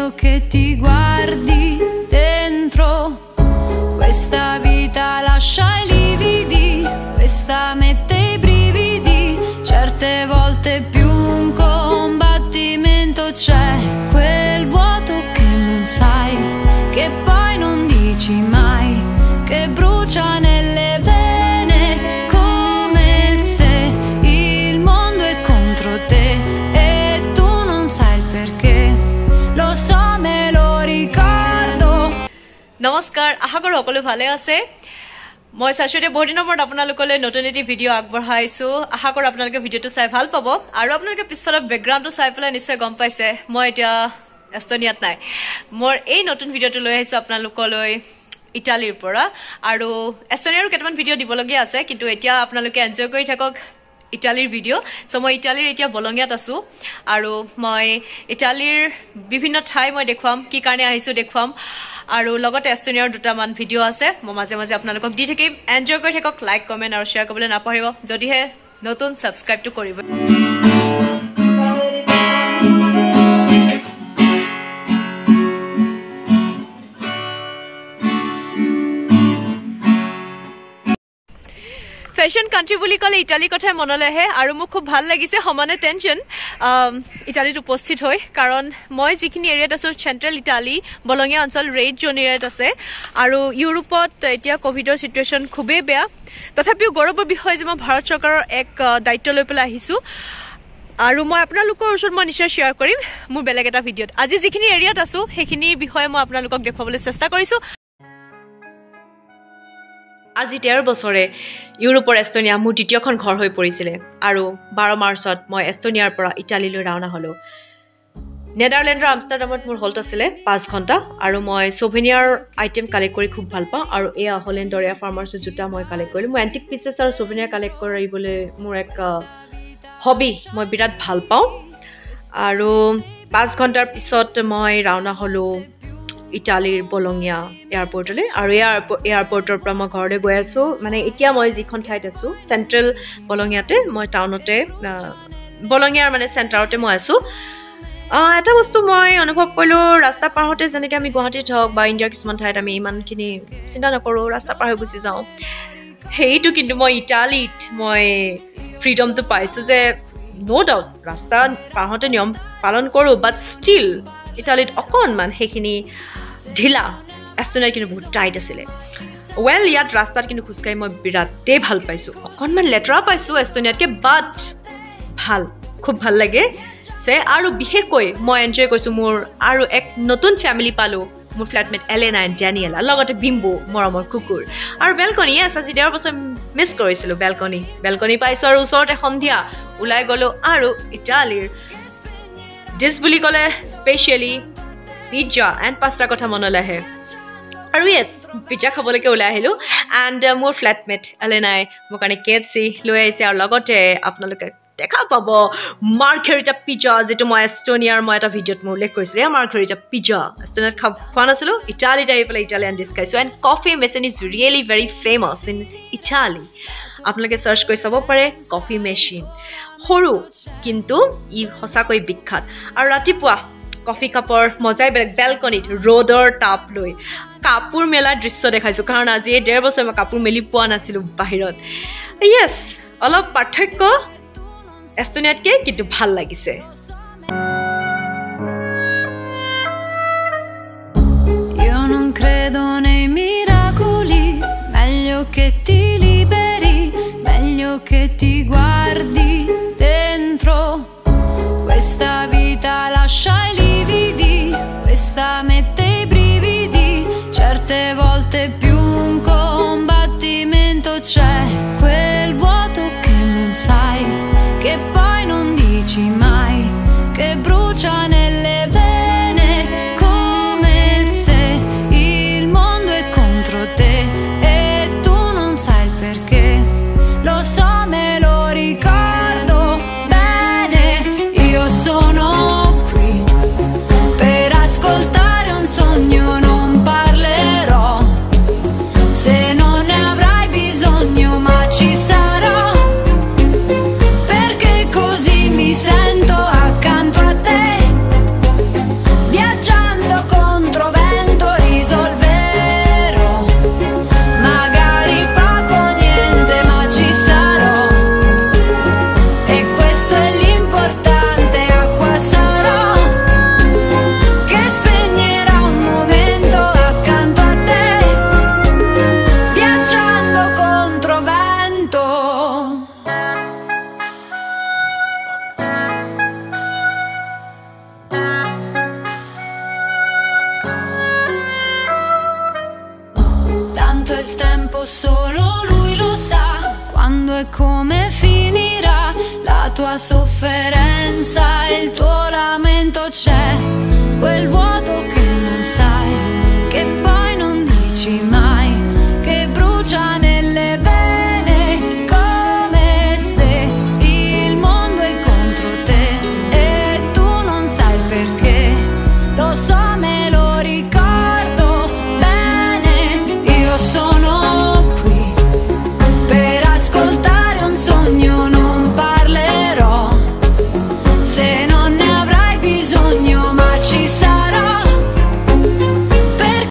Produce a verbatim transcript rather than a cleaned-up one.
meglio che ti guardi dentro. Questa vita lascia i lividi, questa mette i brividi, certe volte più un combattimento c'è, quel vuoto che non sai, che poi non dici mai, che brucia nelle vene, come se il mondo è contro te e tu non sai il perché, lo so me lo ricordo. নমস্কাৰ আশা কৰো সকলো ভালে আছে মই সাশৰে বহদিনৰ পৰা আপোনালোকলৈ নতুন এটি ভিডিও আগবঢ়াইছো আশা কৰো আপোনালোকে ভিডিওটো চাই ভাল পাব আৰু আপোনালোকে পিছফালৰ বেকগ্ৰাউণ্ডটো চাই পেলাই নিশ্চয় গম পাইছে মই এতিয়া এস্তোনিয়াত নাই মোৰ এই নতুন ভিডিওটো লৈ আহিছো আপোনালোকলৈ ইটালীৰ পৰা আৰু এস্তোনিয়াৰ কেইটামান ভিডিও দিবলগীয়া আছে কিন্তু এতিয়া আপোনালোকে এনজয় কৰি থাকক ইটালীৰ ভিডিও সো মই ইটালীৰ এতিয়া বলঙিয়াত আছো আৰু মই ইটালীৰ বিভিন্ন ঠাই মই দেখুৱাম কি কাৰণে আহিছো দেখুৱাম আৰু লগতে এস্তোনিয়াৰ দুটামান ভিডিও আছে মই মাজে মাজে আপোনালোকক দি থাকিম এনজয় কৰি থাকক লাইক কমেন্ট আৰু শেয়াৰ কৰিবলৈ নাপাহৰিব যদিহে নতুন সাবস্ক্ৰাইবটো কৰিব ফ্যাশন কান্ট্রি বুলি কলে ইটালী কথা মনলৈ আহে আৰু মোক খুব ভাল লাগিছে সমানে টেনশন ইটালীত উপস্থিত হৈ কাৰণ মই যিখিনি এৰিয়াত আছো সেন্ট্রাল ইটালী বলঙিয়া অঞ্চল ৰেড জোন এৰিয়াত আছে আৰু ইউৰোপত এতিয়া কোভিডৰ সিচুৱেচন খুবেই বেয়া তথাপিও গৌৰৱৰ বিষয় যে মই ভাৰত চৰকাৰৰ এক দায়িত্ব লৈ পেলাই আহিছো আৰু মই আপোনালোকৰ ওচৰত মই নিশ্চয় শেয়াৰ কৰিম মোৰ বেলেগ এটা ভিডিওত আজি যিখিনি এৰিয়াত আছো সেইখিনি বিষয়ে মই আপোনালোকক দেখাবলৈ চেষ্টা কৰিছো আজি তেৰ বছৰে ইউৰোপৰ এস্তোনিয়া মোৰ দ্বিতীয়খন ঘৰ হৈ পৰিছিল আৰু বাৰ মাৰ্চত মই এস্তোনিয়াৰ পৰা ইটালীলৈ ৰাওনা হলো নেদাৰল্যান্ডৰ আমষ্টাৰডামত মোৰ হল্ট আছিল পাঁচ ঘণ্টা আৰু মই সোভেনিয়াৰ আইটেম কালেক্ট কৰি খুব ভাল পাওঁ আৰু এয়া হলেণ্ডৰ এয়া ফাৰ্মাৰ্ছৰ জোতা মই কালেক্ট কৰিলো মই এন্টিক পিচেছ আৰু সোভেনিয়াৰ কালেক্ট কৰিবলৈ মোৰ এক হবি মই বিৰাট ভাল পাওঁ আৰু পাঁচ ঘণ্টাৰ পিছত মই ৰাওনা হলো ইটালীৰ বলঙিয়া এয়াৰপৰ্টলৈ আৰু এয়াৰপৰ্টৰ পৰা মই ঘৰলৈ গৈ আছো মানে এতিয়া মই যিখন ঠাইত আছো সেন্ট্ৰেল বলঙিয়াতে মই টাউনতে বলঙিয়াৰ মানে সেন্টাৰতে মই আছো এটা বস্তু মই অনুভৱ কৰিলো ৰাস্তা পাৰ হতে যেনেকৈ আমি গুৱাহাটীত হওক বা ইণ্ডিয়াৰ কিছুমান ঠাইত আমি ইমানখিনি চিন্তা নকৰো ৰাস্তা পাৰ হৈ গুচি যাওঁ সেইটো কিন্তু মই ইটালীত মই ফ্ৰীডমটো পাইছো যে নো ডাউট ৰাস্তা পাৰ হতে নিয়ম পালন কৰো বাট ষ্টিল ইটালীত অকণমান সেইখিনি ঢিলা এস্তোনিয়াত কিন্তু বহুত টাইট আছিলে ৱেল ইয়াত ৰাস্তাত কিন্তু খোজকাঢ়ি মই বিৰাটেই ভাল পাইছো অকণমান লেতেৰা পাইছো এস্তোনিয়াতকৈ বাট ভাল খুব ভাল লাগে সে আৰু বিশেষকৈ মই এনজয় কৰিছো মোৰ আৰু এক নতুন ফেমিলি পালো মোৰ ফ্লেটমেট এলেনা এণ্ড ডেনিয়েলা লগতে বিম্বু মৰমৰ কুকুৰ আৰু বেলকনি আছে আজি ডেৰ বছৰ মিছ কৰিছিলো বেলকনি বেলকনি পাইছো আৰু ওচৰতে সন্ধিয়া ওলাই গলো আৰু ইটালীৰ ডিছ বুলি ক'লে স্পেচিয়েলি পিজ্জা এণ্ড পাস্তাৰ কথা মনলৈ আহে আৰু য়েছ পিজ্জা খাবলৈকে ওলাই আহিলো এণ্ড মোৰ ফ্লেটমেট এলেনাই মোৰ কাৰণে কে এফ চি লৈ আহিছে আৰু লগতে আপোনালোকে দেখা পাব মাৰ্ঘেৰিটা পিজ্জা যেটো মই এস্তোনিয়াৰ মই এটা ভিডিঅ'ত মই উল্লেখ কৰিছিলো এই মাৰ্ঘেৰিটা পিজ্জা এস্তোনিয়াত খাব খোৱা নাছিলো ইটালীত আহি পেলাই ইটালিয়ান ডিছ খাইছো and coffee machine is really very famous in Italy আপোনালোকে চাৰ্চ কৰি চাব পাৰে কফি মেচিন সৰু কিন্তু ই সঁচাকৈ বিখ্যাত আৰু ৰাতিপুৱা কফি কাপৰ মজাই বেলেগ বেলকনিত ৰ'দৰ তাপ লৈ কাপোৰ মেলাৰ দৃশ্য দেখাইছো কাৰণ আজি এই ডেৰ বছৰ মই কাপোৰ মেলি পোৱা নাছিলো বাহিৰত য়েছ অলপ পাৰ্থক্য এস্তোনিয়াতকৈ কিন্তু ভাল লাগিছে Io non credo nei miracoli, meglio che ti liberi, meglio che ti guardi dentro. Questa vita lascia i lividi, questa mette i brividi, certe volte più un combattimento c'è, quel vuoto che non sai, che poi non dici mai, che brucia nelle vene, come se il mondo è contro te e tu non sai il perché, lo so me lo ricordo bene, io sono qui per ascoltare un sogno, non parlerò se non ne avrai bisogno, ma ci sarò perché così mi sento accanto a te viaggiando solo lui lo sa quando e come finirà la tua sofferenza, il tuo lamento. C'è quel vuoto che non sai, che poi non dici mai, che brucia nelle vene come se il mondo è contro te e tu non sai il perché. Lo so, me lo ricordo.